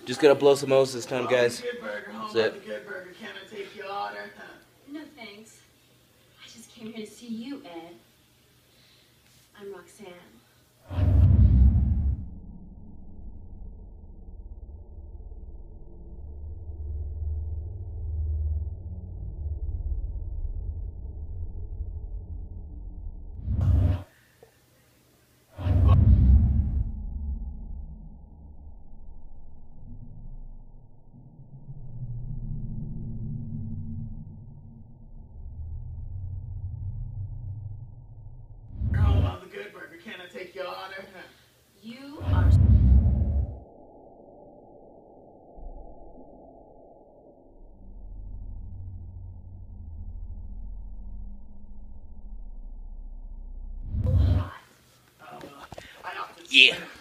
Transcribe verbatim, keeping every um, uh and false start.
Just gotta blow some O's this time, guys. Good burger, home That's of it. the good burger. Can I take your order? No thanks. I just came here to see you, Ed. I'm Roxanne. Home of the good burger. Can I take your order? You are... so hot. Oh, well, I ought to Yeah. spend